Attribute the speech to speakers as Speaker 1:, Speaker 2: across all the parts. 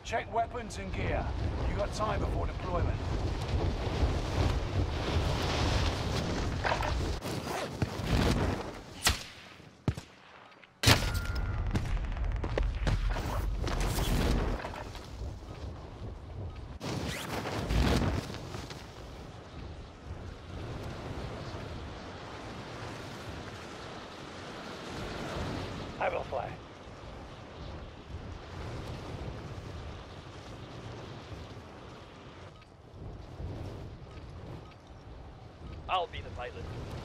Speaker 1: Check weapons and gear. You got time before deployment.
Speaker 2: I will fly. I'll be the pilot.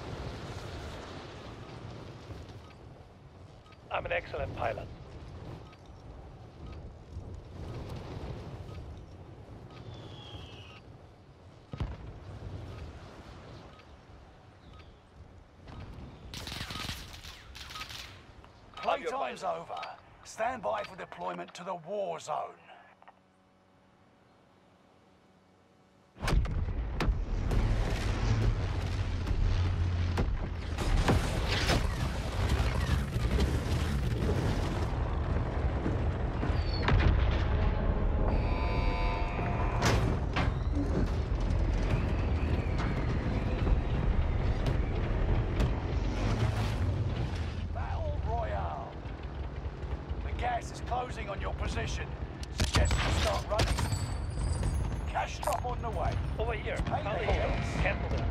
Speaker 2: I'm an excellent pilot.
Speaker 1: Playtime's over. Stand by for deployment to the war zone. Closing on your position. Suggest you start running. Cash drop on the way.
Speaker 2: Over here.
Speaker 1: Payday.
Speaker 2: Cancel that.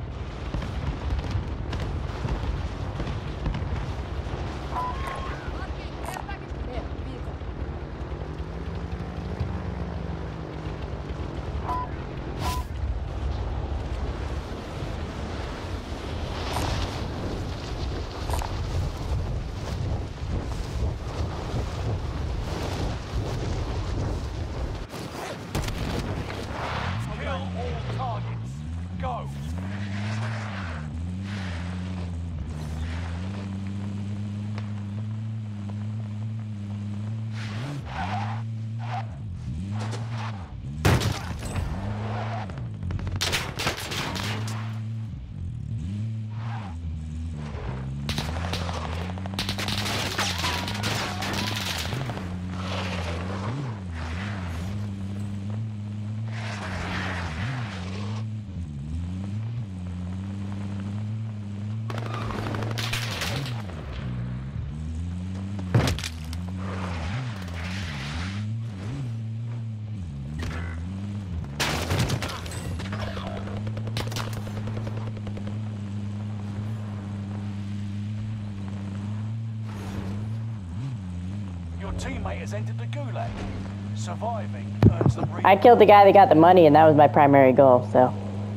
Speaker 1: Teammate has entered the gulag. Surviving earns them.
Speaker 3: I killed the guy that got the money, and that was my primary goal, so.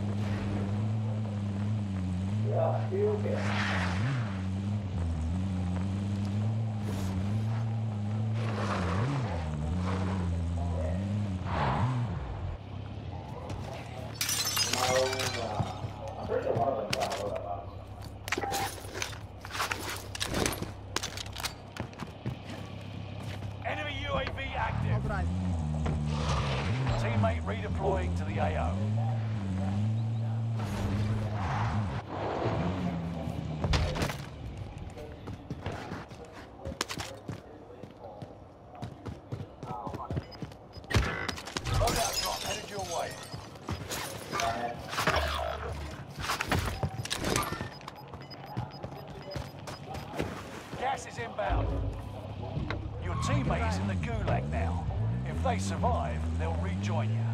Speaker 1: Teammate redeploying to the AO. Loadout drop headed your way. Gas is inbound. Your teammate is in the gulag now. If they survive, they'll rejoin you.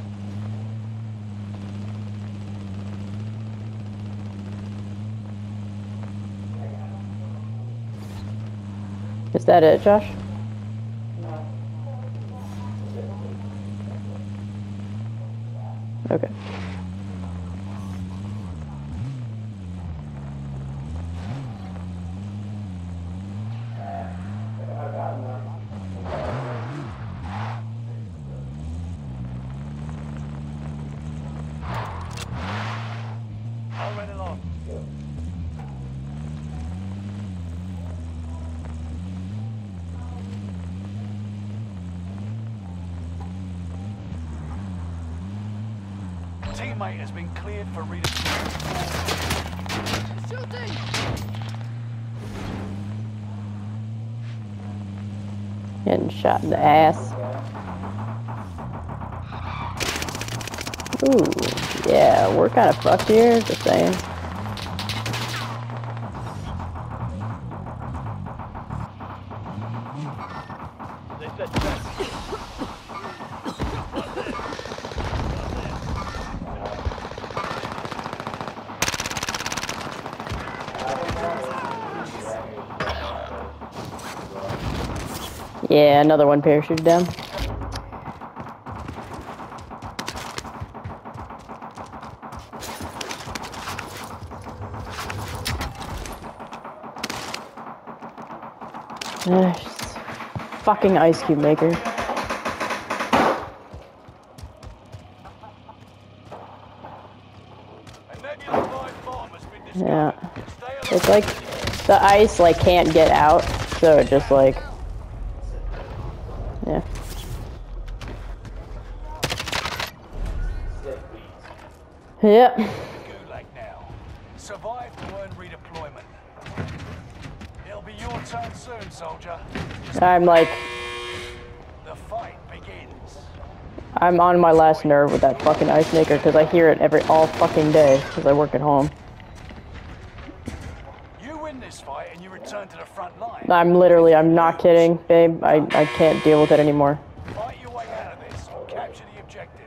Speaker 3: Is that it, Josh? Okay.
Speaker 1: I'll run along. Teammate has been cleared for redeployment.
Speaker 4: Shooting!
Speaker 3: Getting shot in the ass. Ooh, yeah, we're kind of fucked here, just saying.
Speaker 2: They said check.
Speaker 3: Yeah, another one parachuted down. Fucking ice cube maker. Yeah. It's like the ice like can't get out, so it just like yeah. Yep.
Speaker 1: Gulag now. Survive to earn redeployment. It'll be your turn soon, soldier.
Speaker 3: I'm like
Speaker 1: The fight begins.
Speaker 3: I'm on my last nerve with that fucking ice maker because I hear it all fucking day because I work at home.
Speaker 1: You win this fight and you return to the front line.
Speaker 3: I'm not kidding, babe. I can't deal with it anymore.
Speaker 1: Fight your way out of this or capture the objective.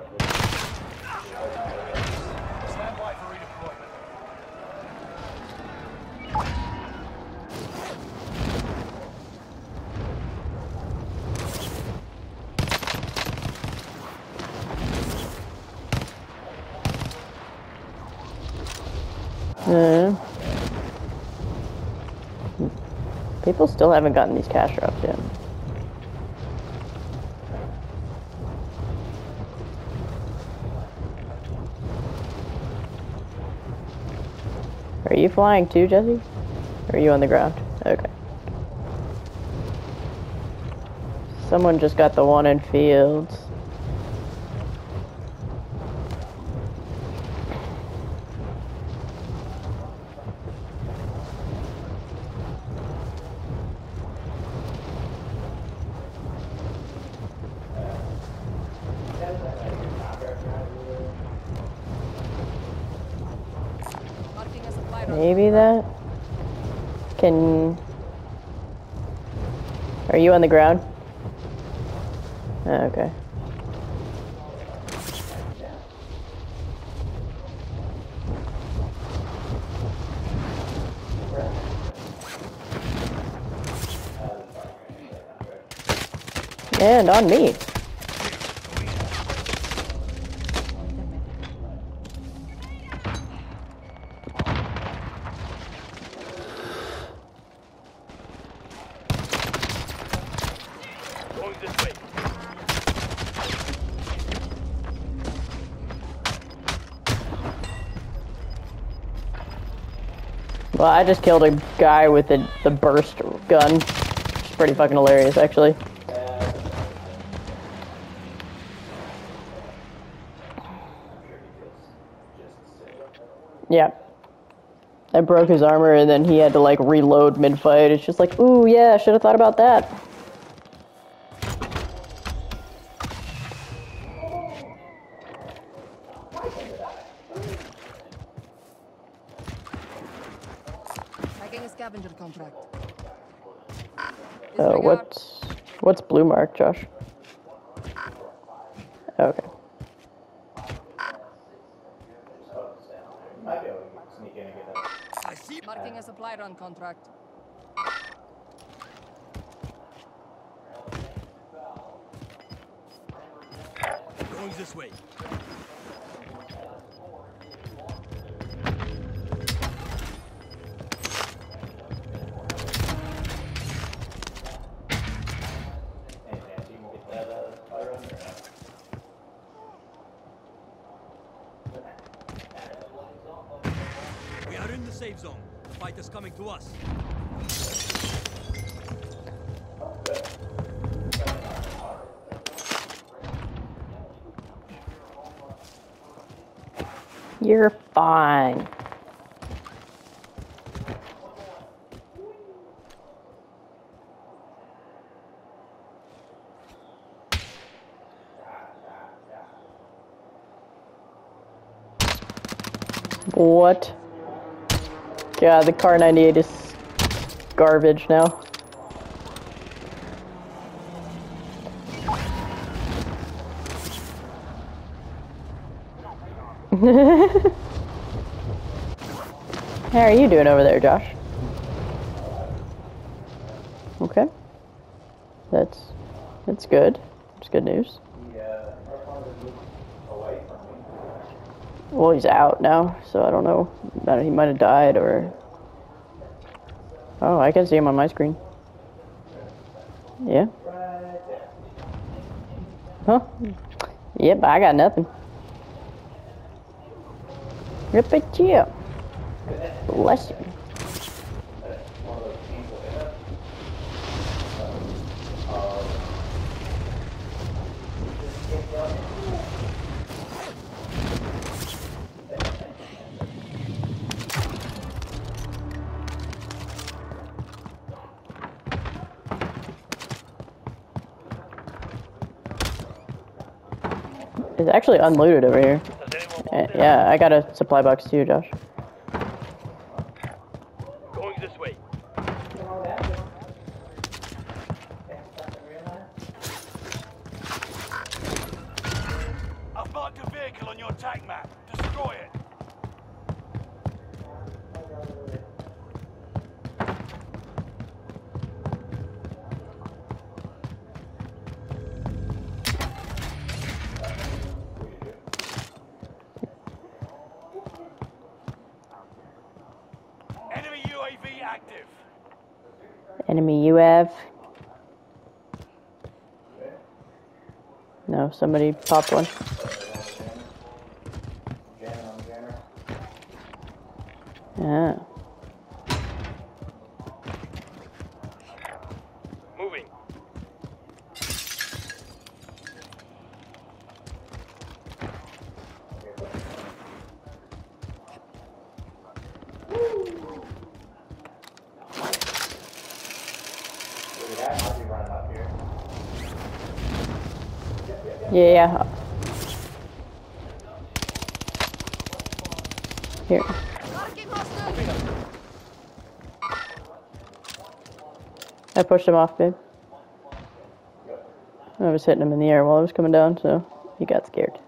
Speaker 1: Stand by for redeployment.
Speaker 3: People still haven't gotten these cash drops yet. Are you flying too, Jesse? Or are you on the ground? Okay. Someone just got the one in fields. Maybe that? Are you on the ground? Oh, okay. And on me.
Speaker 2: Going this way.
Speaker 3: Well, I just killed a guy with the burst gun. It's pretty fucking hilarious, actually. Yeah. I broke his armor and then he had to like reload mid-fight. It's just like, ooh, yeah, I should have thought about that.
Speaker 4: Taking a scavenger contract.
Speaker 3: Oh, what's blue mark, Josh? Okay.
Speaker 4: Marking a supply run contract.
Speaker 2: Going this way. We are in the safe zone. The fight is coming to us.
Speaker 3: You're fine. What? God, the Car 98 is garbage now. How are you doing over there, Josh? Okay. That's good. That's good news. Well, he's out now, so I don't know. He might have died or... Oh, I can see him on my screen. Yeah. Huh? Yep, I got nothing. Rip it, you. Bless you. It's actually unlooted over here. Yeah, I got a supply box too, Josh.
Speaker 2: Going this way.
Speaker 1: I've marked a vehicle on your attack map. Destroy it. Enemy UAV active.
Speaker 3: Enemy UAV. No, somebody popped one. Yeah.
Speaker 2: Moving.
Speaker 3: Yeah. Here.
Speaker 4: Marking hostile.
Speaker 3: I pushed him off, babe. I was hitting him in the air while I was coming down, so he got scared.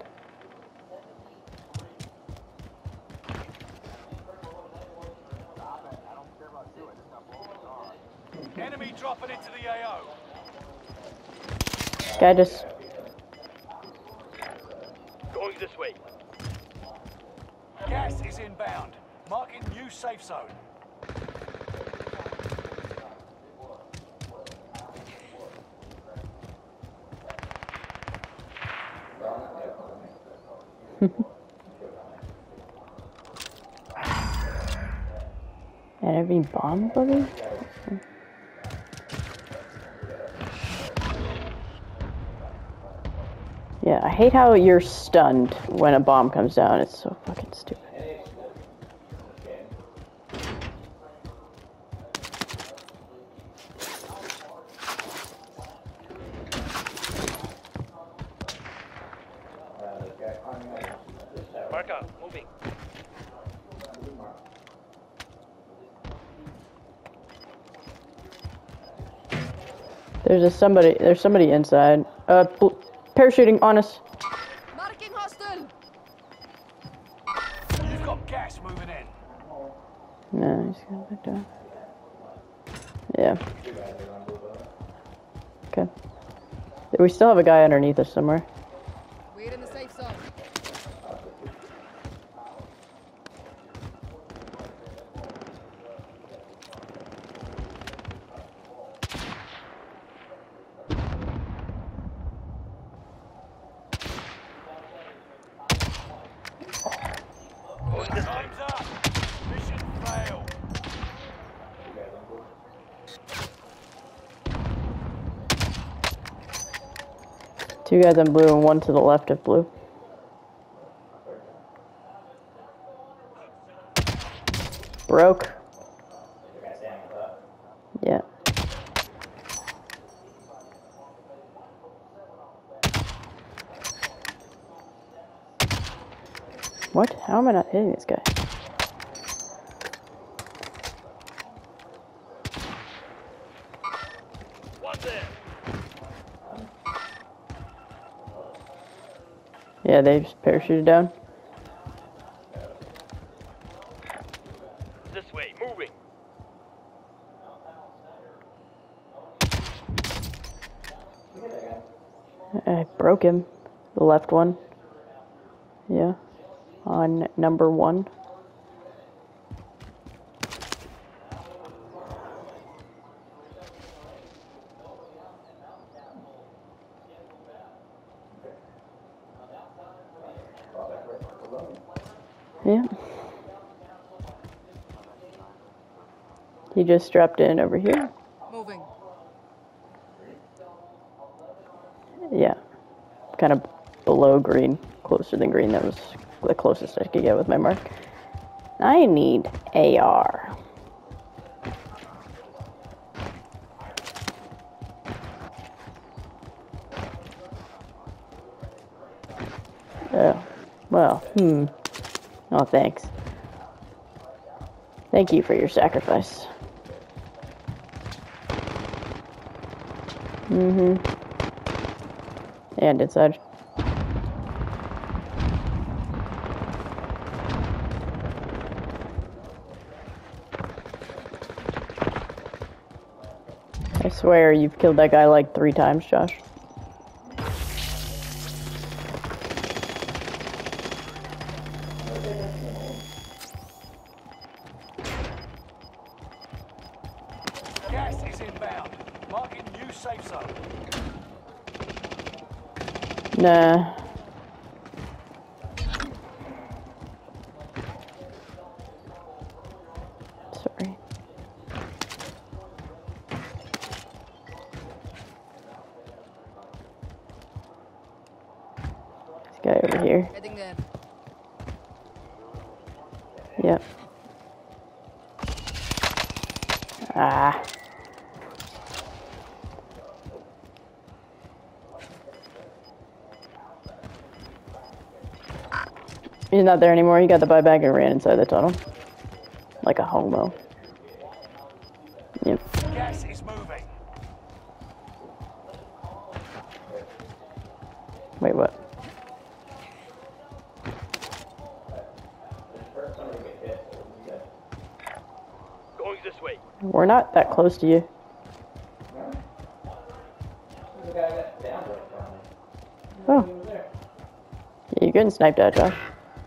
Speaker 1: Enemy dropping into the AO.
Speaker 3: Guy just...
Speaker 2: Going this way.
Speaker 1: Gas is inbound. Marking new safe zone.
Speaker 3: Enemy bomb, buddy? Yeah, I hate how you're stunned when a bomb comes down. It's so fucking stupid.
Speaker 2: Mark out. Moving.
Speaker 3: There's somebody inside. Parachuting on us.
Speaker 4: Marking hostile.
Speaker 1: You've got gas moving in.
Speaker 3: No, he's going back down. Yeah. Okay. We still have a guy underneath us somewhere.
Speaker 4: We're in the safe zone.
Speaker 1: Time's up. Mission failed.
Speaker 3: Two guys on blue and one to the left of blue. Broke. Yeah. What? How am I not hitting this guy?
Speaker 2: One there.
Speaker 3: Yeah, they just parachuted down.
Speaker 2: This way, moving.
Speaker 3: I broke him. The left one. Yeah. On number 1. Yeah. He just strapped in over here.
Speaker 4: Moving.
Speaker 3: Yeah. Kind of below green. Closer than green. That was the closest I could get with my mark. I need AR. Oh. Well, Oh, thanks. Thank you for your sacrifice. And inside. I swear you've killed that guy like 3 times, Josh.
Speaker 1: Gas is inbound. Marking new safe zone.
Speaker 3: Nah. Sorry. This guy over here.
Speaker 4: Heading there.
Speaker 3: Yep. Ah. He's not there anymore. He got the buyback and ran inside the tunnel. Like a homo. Yep.
Speaker 1: Gas is moving.
Speaker 3: Wait, what?
Speaker 2: Going this way.
Speaker 3: We're not that close to you. Oh. Yeah, you're getting sniped at, Josh.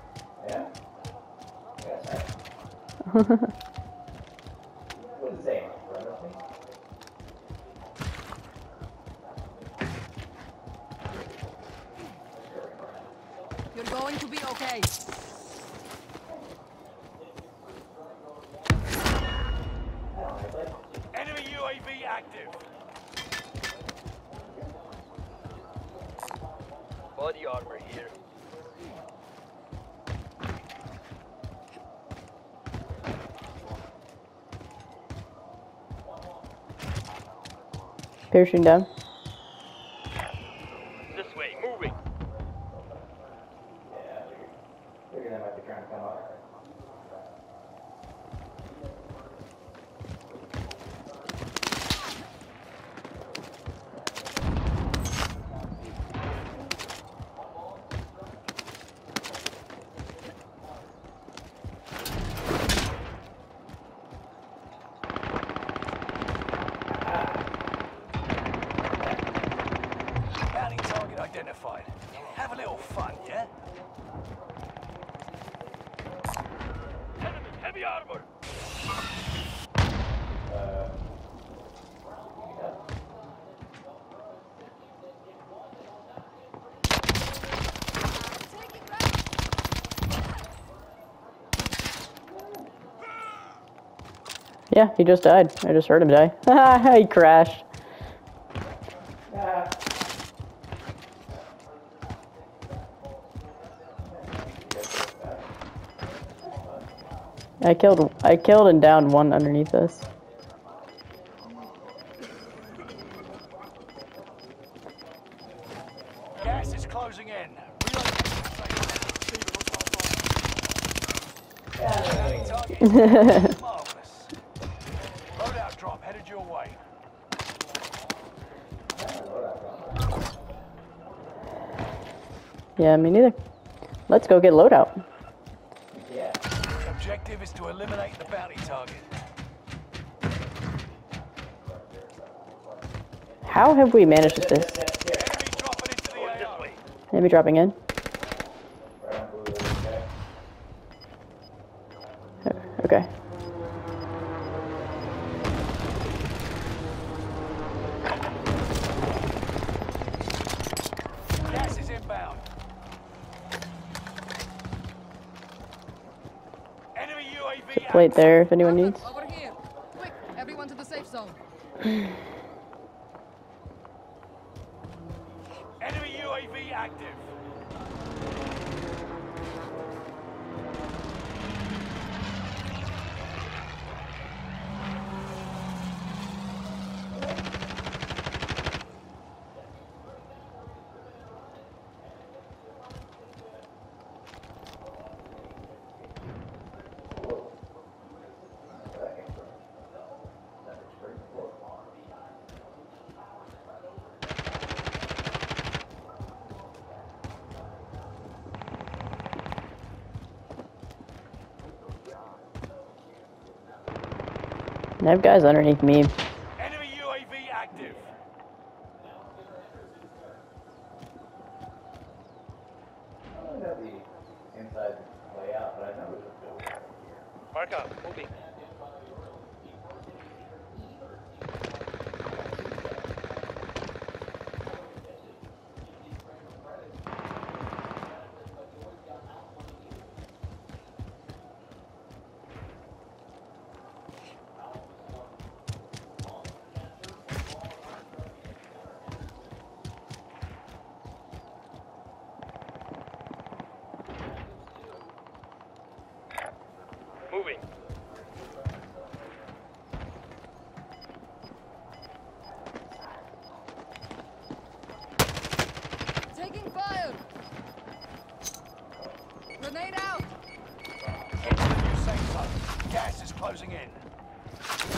Speaker 4: You're going to be okay.
Speaker 1: Enemy UAV active.
Speaker 2: Body armor here.
Speaker 3: Parachuting down.
Speaker 2: This way, moving.
Speaker 1: Bounty target identified. Have a little fun, yeah?
Speaker 2: Enemy, heavy armor.
Speaker 4: Taking back.
Speaker 3: Yeah, he just died. I just heard him die. Haha, he crashed. I killed and downed one underneath us.
Speaker 1: Gas is closing in. Reloading. Bounty target is down. Marvelous. Loadout drop headed your way.
Speaker 3: Yeah, me neither. Let's go get loadout.
Speaker 1: Objective is to eliminate the bounty target.
Speaker 3: How have we managed this?
Speaker 1: Enemy dropping into the AO.
Speaker 3: Enemy dropping in. Okay.
Speaker 1: Gas is inbound. Enemy UAV
Speaker 3: Plate there if anyone
Speaker 4: Movement
Speaker 3: needs.
Speaker 4: over here. Quick, everyone to the safe zone.
Speaker 1: Enemy UAV active.
Speaker 3: I have guys underneath me.
Speaker 1: Enemy UAV active.
Speaker 2: Mark up, moving. Moving.
Speaker 4: Taking fire. Grenade out.
Speaker 1: Get to the new safe zone. Gas is closing in.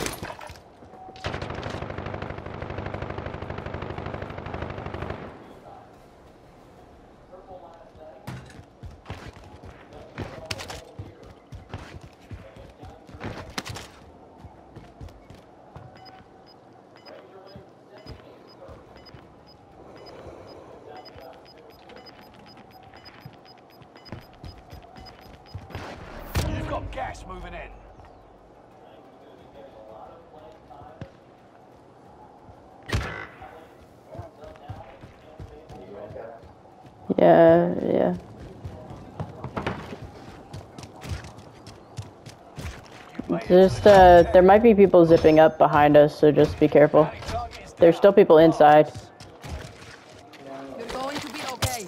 Speaker 1: You've got gas moving in.
Speaker 3: Yeah.
Speaker 1: You've made it
Speaker 3: Just,
Speaker 1: to the top
Speaker 3: there
Speaker 1: 10.
Speaker 3: might be people zipping up behind us, so just be careful.
Speaker 1: Bounty target is
Speaker 3: There's
Speaker 1: down.
Speaker 3: still people inside.
Speaker 4: You're going to be okay.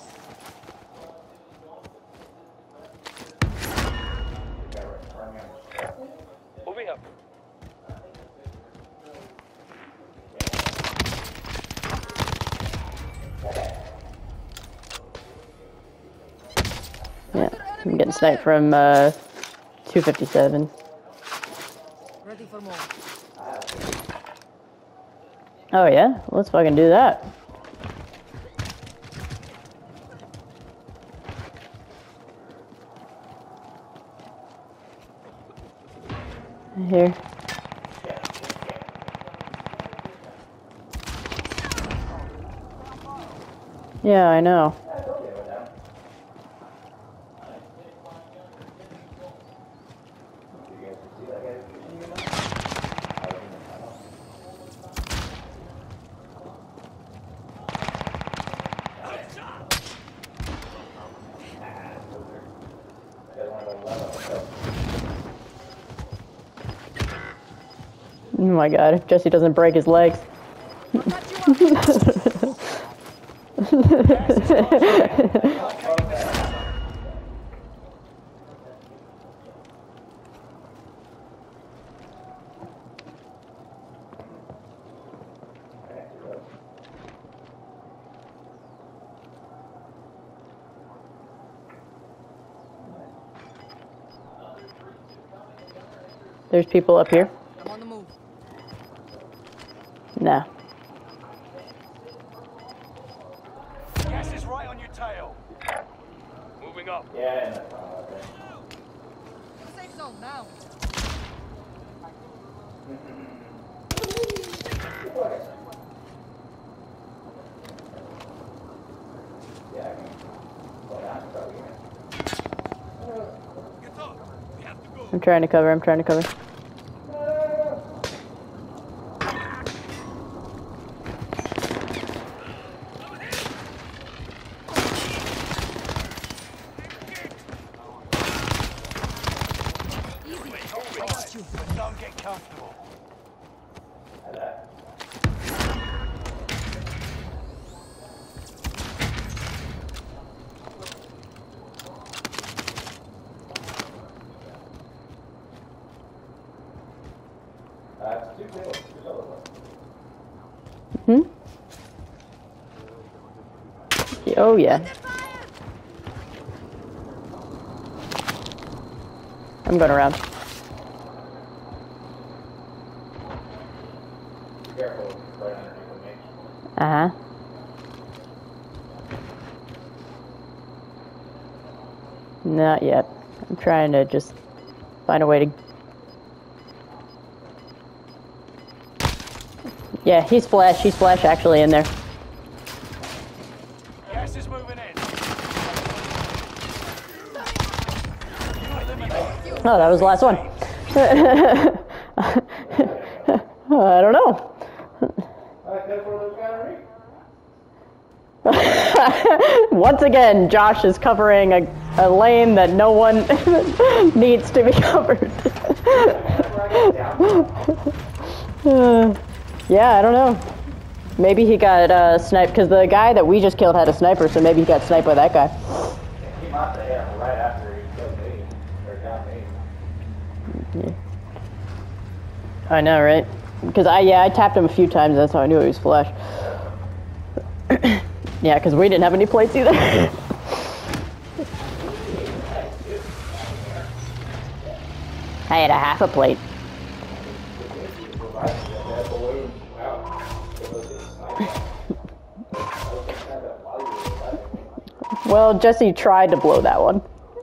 Speaker 2: Moving up.
Speaker 3: Yeah, I'm getting sniped from 257.
Speaker 4: Ready for more.
Speaker 3: Oh yeah, let's fucking do that. Here. Yeah, I know. Oh my god, if Jesse doesn't break his legs.
Speaker 4: I'll cut you up.
Speaker 3: There's people up here.
Speaker 4: I'm on the move.
Speaker 3: Nah.
Speaker 1: Gas is right on your tail. Moving up.
Speaker 4: Safe zone now.
Speaker 2: Get up. We have to go.
Speaker 3: I'm trying to cover. I'm trying to cover.
Speaker 4: Easy. I got you.
Speaker 1: But don't get comfortable.
Speaker 3: Hmm? Oh, yeah. I'm going around. Uh-huh. Not yet. I'm trying to just find a way to... Yeah, he's flash actually in there.
Speaker 1: Gas is moving in.
Speaker 3: Oh, that was the last one. I don't know. Once again, Josh is covering a lane that no one needs to be covered. Yeah, I don't know. Maybe he got sniped, because the guy that we just killed had a sniper, so maybe he got sniped by that guy.
Speaker 5: He must have hit him right after he killed me, or got me.
Speaker 3: Yeah. I know, right? Because I tapped him a few times, that's how I knew he was flash. Yeah, because we didn't have any plates either. I had a half a plate. Well, Jesse tried to blow that one.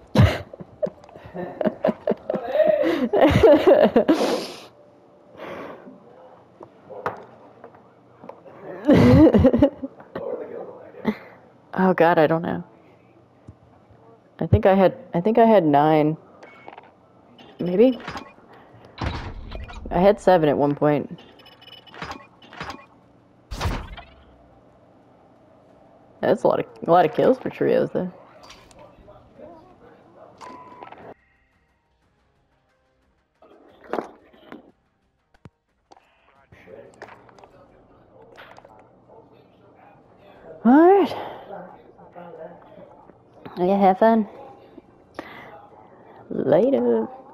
Speaker 3: Oh God, I don't know. I think I had 9. Maybe? I had 7 at one point. That's a lot of kills for trios though. Alright. Yeah, have fun. Later.